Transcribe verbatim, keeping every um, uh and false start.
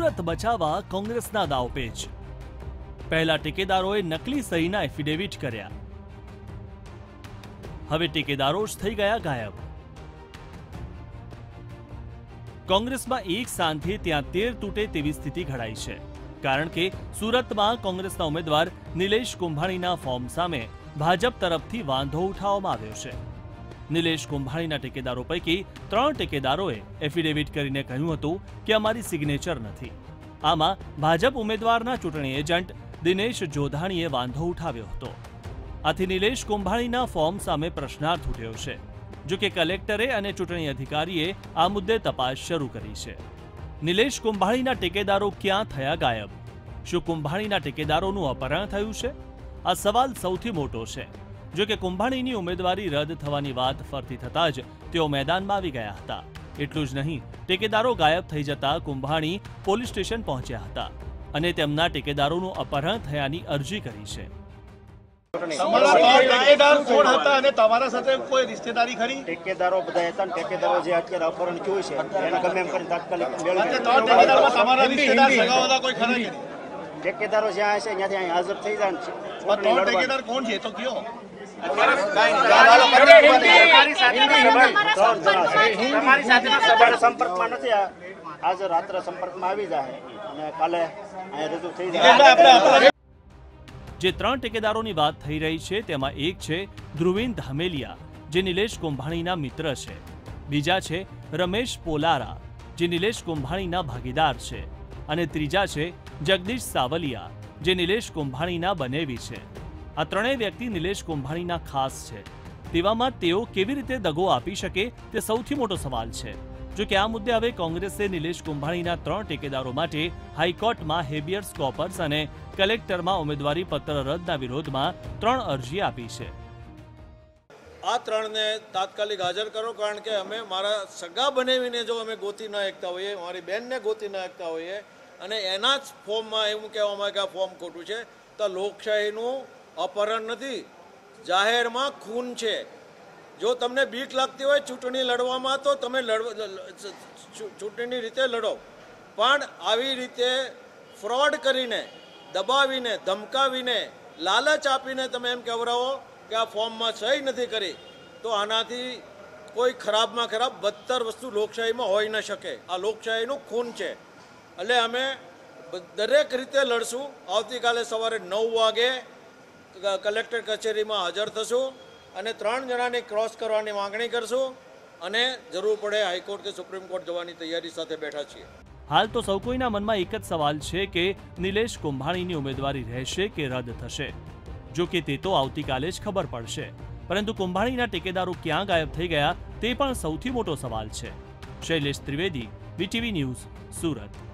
સુરત બચાવવા કોંગ્રેસના દાવપેચ। પહેલા ટેકેદારોએ નકલી સહીના એફિડેવિટ કર્યા, હવે ટેકેદારો જ થઈ ગયા ગાયબ। કોંગ્રેસમાં એક સાંધે ત્યાં તેર તૂટે તેવી સ્થિતિ ઘડાઈ છે, કારણ કે સુરતમાં કોંગ્રેસના ઉમેદવાર નિલેશ કુંભાણીના ફોર્મ સામે ભાજપ તરફથી વાંધો ઉઠાવવામાં આવ્યો છે। નિલેશ કુંભાણીના ટેકેદારો પૈકી ત્રણ ટેકેદારોએ એફિડેવિટ કરીને કહ્યું હતું કે અમારી સિગ્નેચર નથી। આમાં ભાજપ ઉમેદવારના ચૂંટણી એજન્ટ દિનેશ જોધાણીએ વાંધો ઉઠાવ્યો હતો। આથી નિલેશ કુંભાણીના ફોર્મ સામે પ્રશ્નાર્થ ઉઠ્યો છે। જો કે કલેક્ટરે અને ચૂંટણી અધિકારીએ આ મુદ્દે તપાસ શરૂ કરી છે। નિલેશ કુંભાણીના ટેકેદારો ક્યાં થયા ગાયબ? શું કુંભાણીના ટેકેદારોનું અપહરણ થયું છે? આ સવાલ સૌથી મોટો છે। જો કે કુંભાણીની ઉમેદવારી રદ થવાની વાત ફરતી થતાં જ તેઓ મેદાનમાં આવી ગયા હતા। એટલું જ નહીં, ટેકેદારો ગાયબ થઈ જતા કુંભાણી પોલીસ સ્ટેશન પહોંચ્યા હતા અને તેમના ટેકેદારોનું અપહરણ થયાની અરજી કરી છે। ટેકેદાર કોણ હતા અને તમારા સાથે કોઈ રિશ્તેદારી ખરી? ટેકેદારો બધા હતા ને ટેકેદારો જે અત્યારે અપહરણ થયું છે એને ગમે એમ કરીને તાત્કાલિક મેળવી તમારા રિશ્તેદાર સગાવાલા કોઈ ખરા કે ટેકેદારો જ્યાં હશે ત્યાંથી અહીં હાજર થઈ જાય છે। ત્રણ ટેકેદાર કોણ છે તો કયો? સંપર્કમાં નથી, આજે રાત્રે સંપર્કમાં આવી જાય અને કાલે અહીં રજૂ થઈ જાય। જે ત્રણ ટેકેદારોની વાત થઈ રહી છે તેમાં એક છે ધ્રુવીન ધામેલિયા, જે નિલેશ કુંભાણીના મિત્ર છે। બીજા છે રમેશ પોલારા, જે નિલેશ કુંભાણીના ભાગીદાર છે, અને ત્રીજા છે જગદીશ સાવલિયા, જે નિલેશ કુંભાણીના બનેવી છે। આ ત્રણેય વ્યક્તિ નિલેશ કુંભાણીના ખાસ છે। તેવામાં તેઓ કેવી રીતે દગો આપી શકે તે સૌથી મોટો સવાલ છે। જો કે આ મુદ્દે હવે કોંગ્રેસે નિલેશ કુંભાણીના ત્રણ ટેકેદારો માટે હાઈકોર્ટમાં હેબિયસ કોર્પસ અને કલેક્ટરમાં ઉમેદવારી પત્ર રદના વિરોધમાં ત્રણ અરજી આપી છે। આ ત્રણને તાત્કાલિક હાજર કરો, કારણ કે અમે મારા સગા બનેવીને જો અમે ગોતી ન શકતા હોઈએ, મારી બહેનને ગોતી ન શકતા હોઈએ અને એના જ ફોર્મમાં એવું કહેવામાં આવે કે આ ફોર્મ ખોટું છે, તો લોકશાહીનું અપહરણ નથી, જાહેરમાં ખૂન છે। જો તમને બીક લાગતી હોય ચૂંટણી લડવામાં તો તમે ચૂંટણીની રીતે લડો, પણ આવી રીતે ફ્રોડ કરીને, દબાવીને, ધમકાવીને, લાલચ આપીને તમે એમ કહેવરાવો કે આ ફોર્મમાં સહી નથી કરી, તો આનાથી કોઈ ખરાબમાં ખરાબ બદતર વસ્તુ લોકશાહીમાં હોઈ ન શકે। આ લોકશાહીનું ખૂન છે, એટલે અમે દરેક રીતે લડશું। આવતીકાલે સવારે નવ વાગે કલેક્ટર કચેરીમાં હાજર થશું અને ત્રણ જણાને ક્રોસ કરવાની માંગણી કરશું અને જરૂર પડે હાઈકોર્ટ કે સુપ્રીમ કોર્ટ જવાની તૈયારી સાથે બેઠા છીએ। હાલ તો સૌ કોઈના મનમાં એક જ સવાલ છે કે નિલેશ કુંભાણીની ઉમેદવારી રહેશે કે રદ થશે? જો કે તે તો આવતીકાલે જ ખબર પડશે, પરંતુ કુંભાણીના ટેકેદારો ક્યાં ગાયબ થઈ ગયા તે પણ સૌથી મોટો સવાલ છે। શૈલેષ ત્રિવેદી, વીટીવી ન્યૂઝ, સુરત।